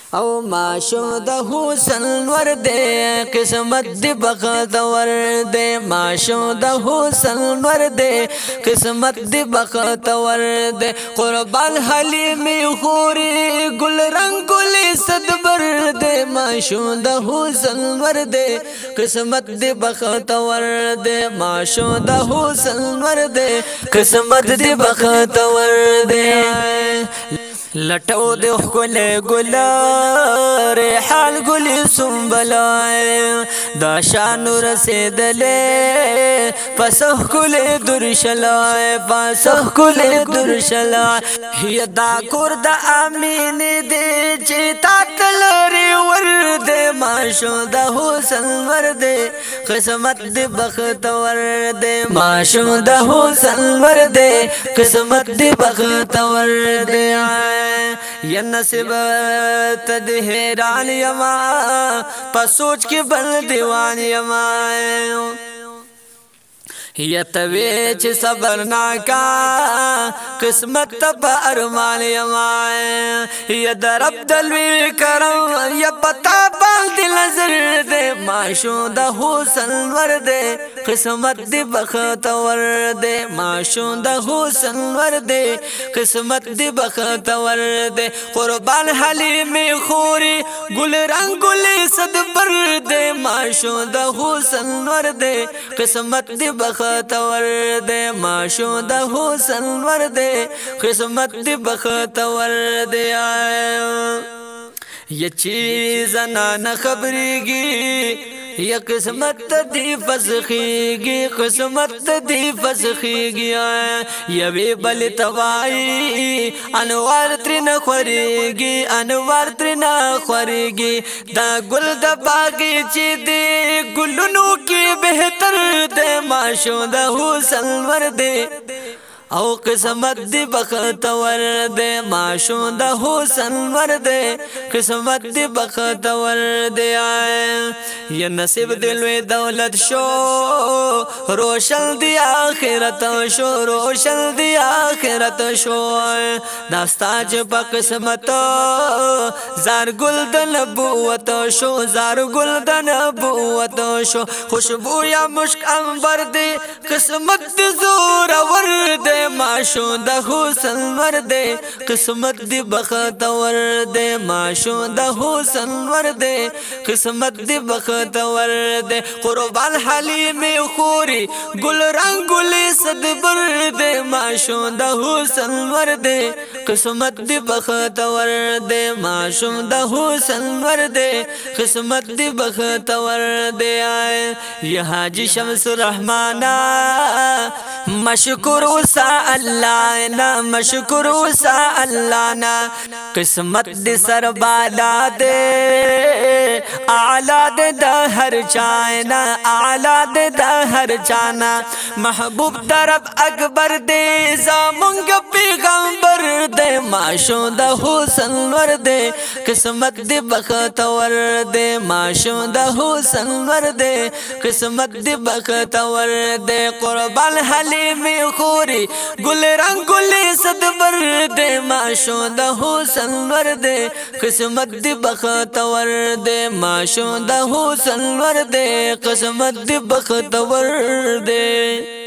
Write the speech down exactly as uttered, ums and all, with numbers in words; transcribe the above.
او ماشو د حسن ور دے قسمت دی بختور دے ماشو د حسن ور دے قسمت دی بختور دے قربان حلیمی خوری گل رنگ گلی صدبر دے ماشو د حسن ور دے قسمت دی بختور دے ماشو د حسن ور دے قسمت دی بختور دے لٹو دے خلے گلا ریحان گلی سنبلائے دا شانو رسیدلے پسخ کلے درشلائے پسخ کلے درشلائے یدا کرد آمین دے چیتا تلری ورد ماشو دا حسن ورد قسمت دی بختور دے ماشو دا حسن ورد قسمت دی بختور دے یا نصیب تد حیران یما پس سوچ کے بل دیوان یما یا تویچ صبر ناکا قسمت تب ارمان یما یا درب دلوی کرم یا پتا بال دل نظر دے ماشو دا حسن ور دے قسمت دی بختور دے ماشو دا حسن ور دے قسمت دی بختور دے قربان حلیمی خوری گل رنگ گلی صدبر دے ماشو دا حسن ور دے قسمت دی بختور دے ماشو دا حسن ور دے قسمت دی بختور دے یہ چیز نہ خبری گی یا قسمت دی فسخیگی قسمت دی فسخیگی یا بی بل توائی انوار ترین خوریگی انوار ترین خوریگی دا گل دا باغی چی دی گلنو کی بہتر دے ماشو دا حسن ور دے او قسمت دی بختور دے ماشو دا حسن ور دے قسمت دی بختور دے یا نصیب دلوی دولت شو روشن دی آخرت شو روشن دی آخرت شو داستا جبا قسمت زار گل دا نبوت شو زار گل دا نبوت شو خوشبو یا مشک انبر دی قسمت دی زور ور دے ماشو دا حسن ور دے قسمت دی بختور دے ماشو دا حسن ور دے قسمت دی بختور دے قربان حلیمی خوری گل رنگ گلی صدبر دے ماشو دا حسن ور دے قسمت دی بختور دے ماشو دا حسن ور دے قسمت دی بختور دے یہ حاجی شمس الرحمانہ مشکور اسا اللہ نا مشکور اسا اللہ نا قسمت دی سر بالا دے اعلیٰ دے دا ہر چانا اعلیٰ دے دا ہر چانا محبوب طرف اکبر دے زامنگ پیغمبر دے ماشو دا حسن ور دے قسمت دی بختور دے ماشو دا حسن ور دے قسمت دی بختور دے قربان حلیمی خوری گل رنگ گلی صدبر دے ماشو دا حسن ور دے قسمت دی بختور دے ماشو دا حسن ور دے قسمت دی بختور دے